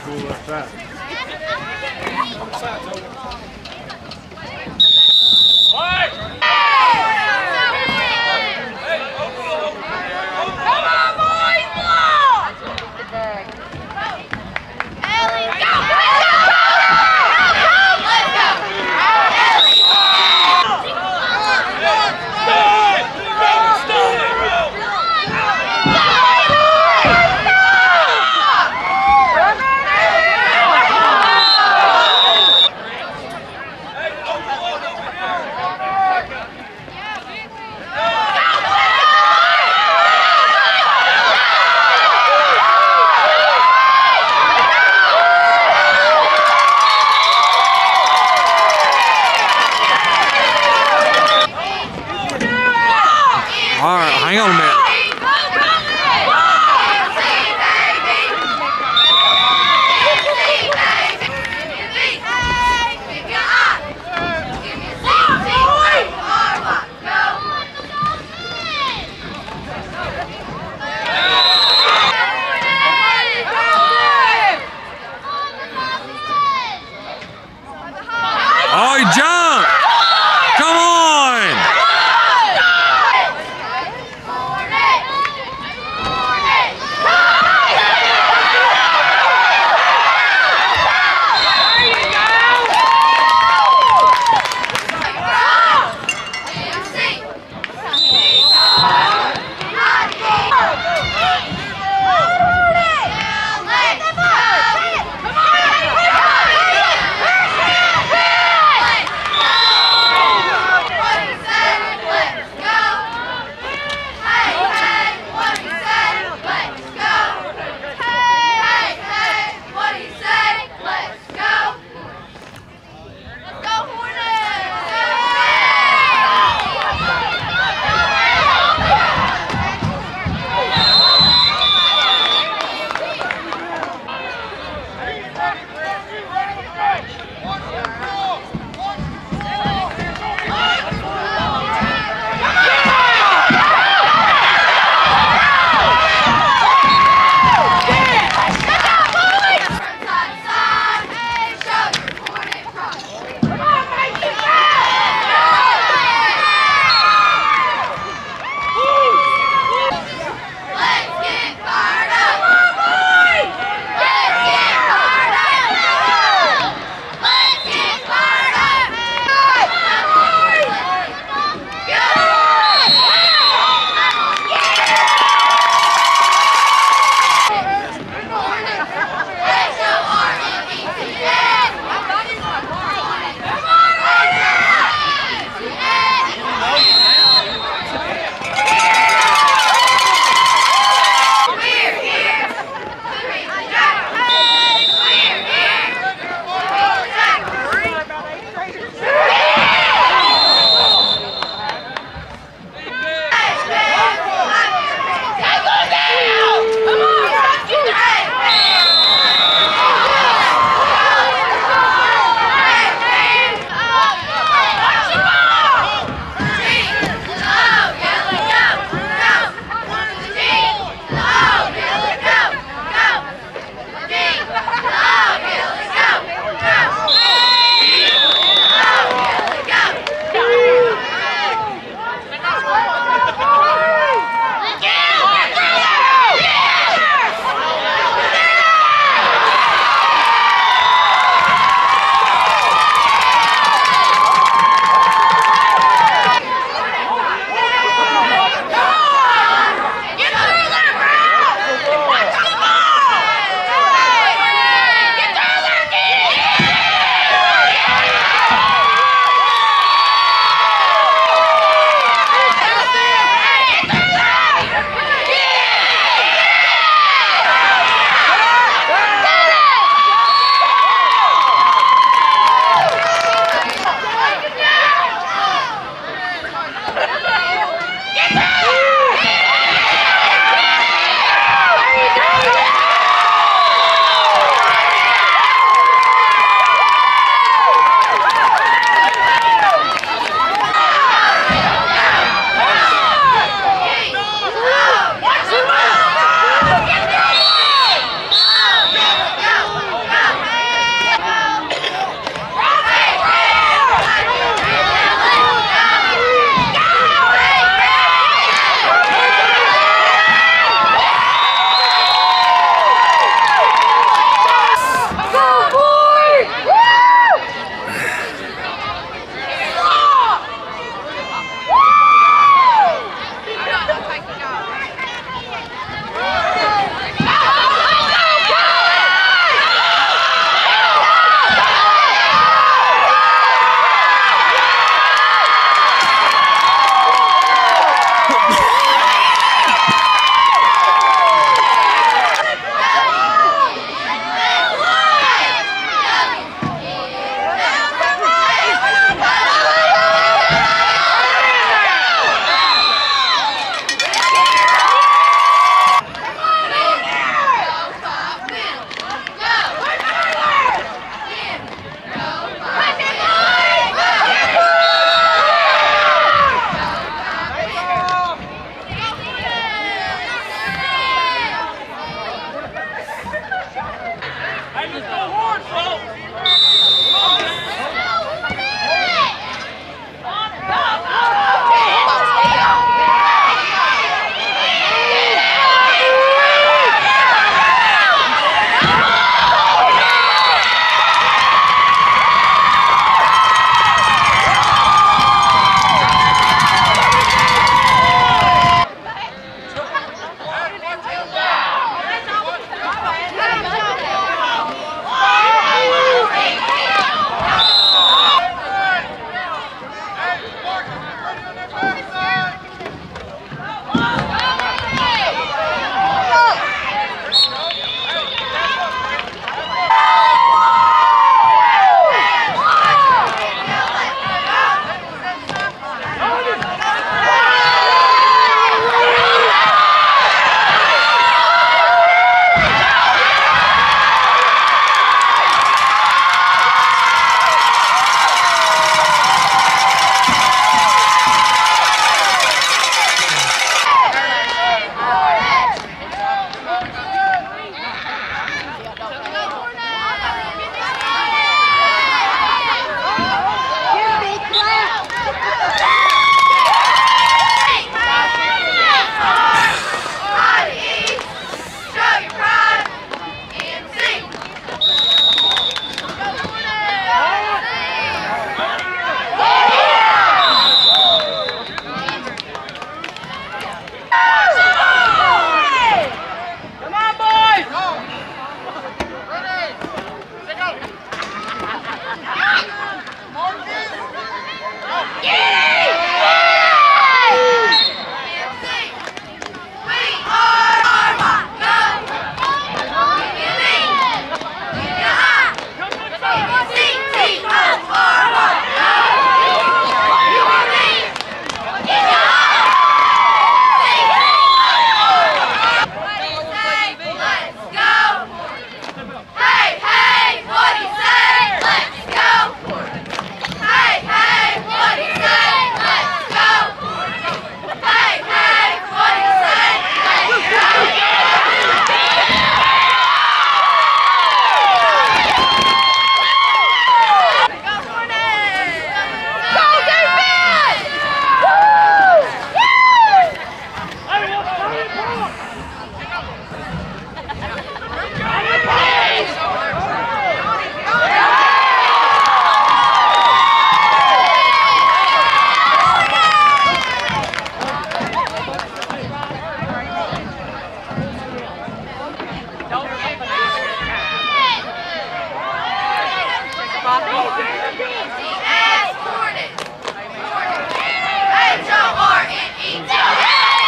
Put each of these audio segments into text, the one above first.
Cool like that. Hornets. H-O-R-N-E-T-S.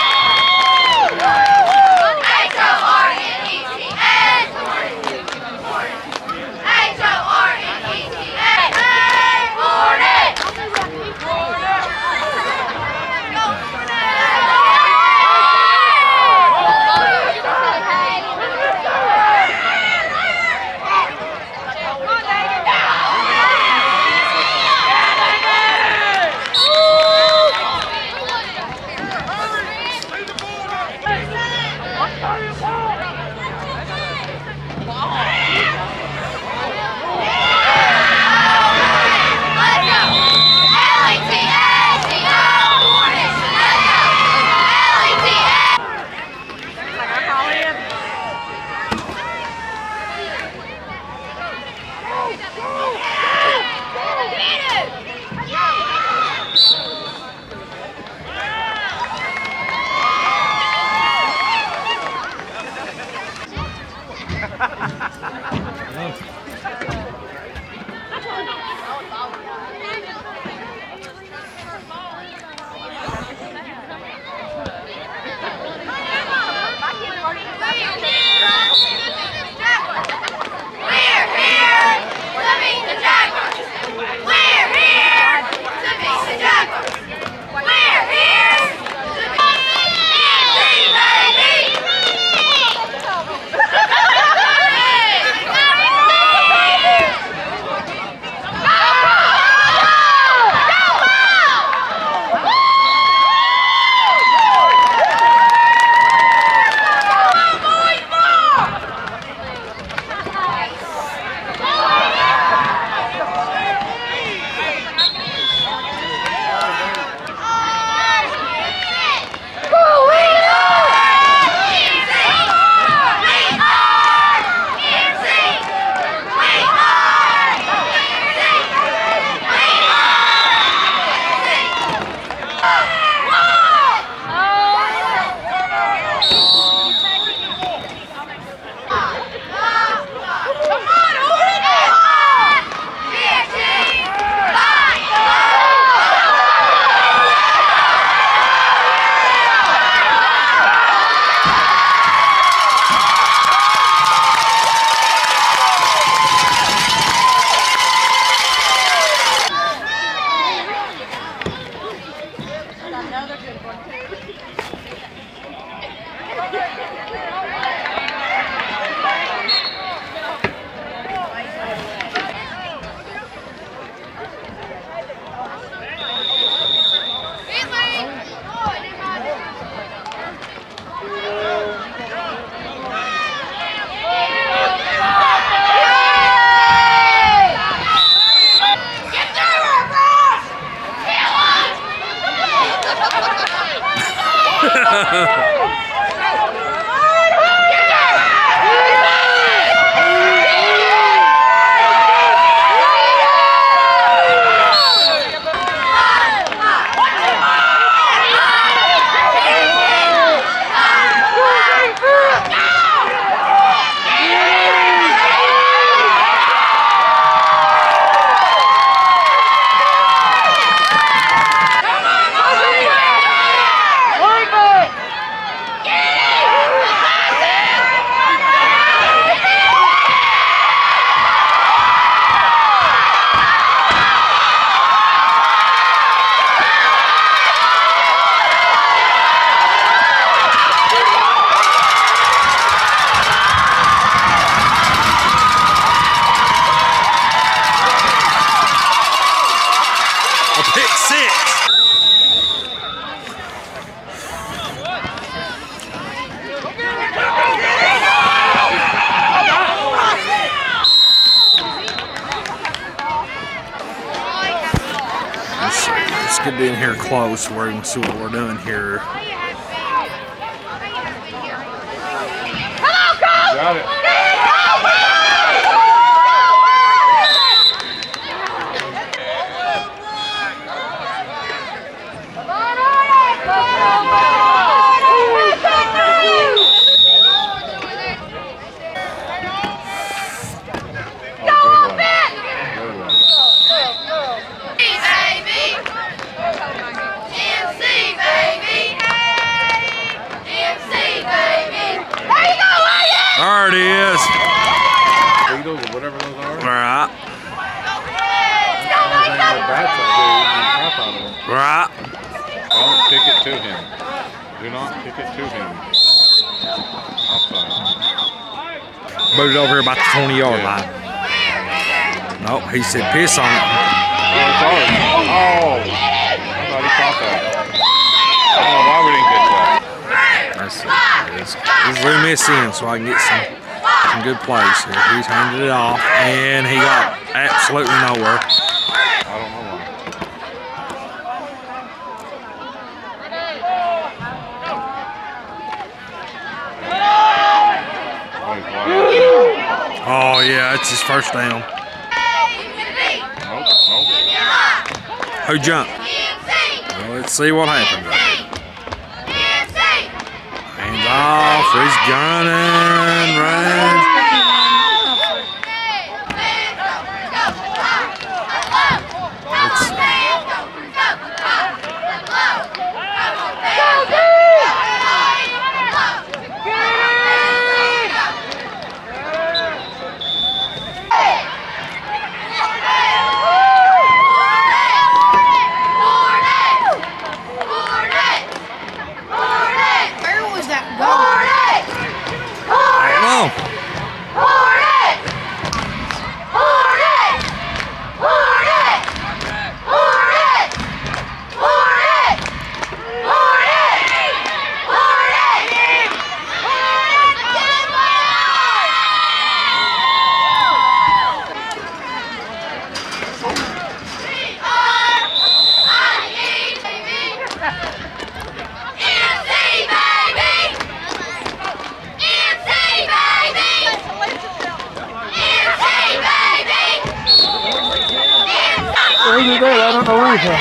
Let's get in here close where you can see what we're doing here. Got it. Go, There it is. Beatles or whatever those are. Right. Right. Don't kick it to him. Do not kick it to him. Outside. Boot it over here about the 20-yard line. Nope, he said piss on it. Oh, it's ours. Oh. I thought he caught that. I don't know why we didn't get that. Let's zoom this in so I can get some good plays here. He's handed it off, and he got absolutely nowhere. I don't know why. Oh, yeah, it's his first down. Nope. Who jumped? Well, let's see what happens. Hands off. He's gunning. Right. I don't know either.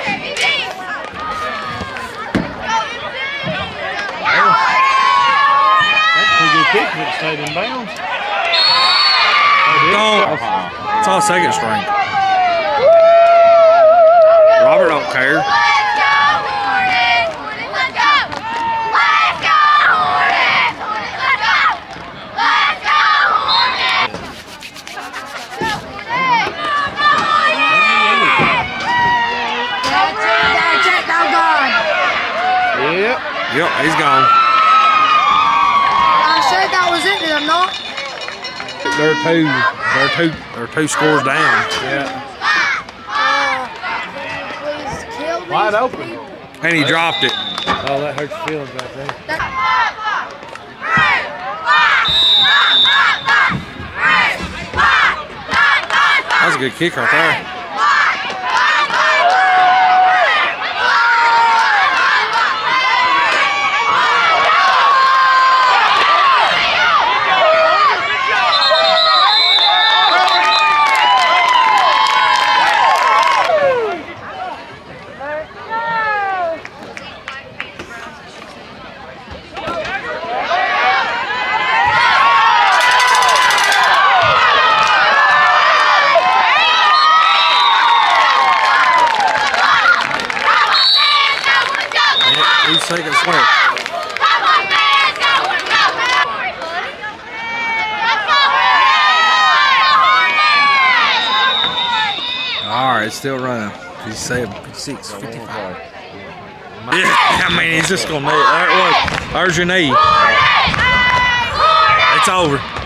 That's a pretty good kick, but it stayed in bounds. Don't. It's all second string. Robert don't care. Yep, he's gone. I said that was it, did I not? They're two scores down. Yeah. Please kill me. Wide open. And he dropped it. Oh, that hurts your feelings right there. That was a good kick right there. He's taking a swing. All right, it's still running. 57, 56, 55. Yeah, I mean, he's just going to need it. There it was. There's your knee. It's over.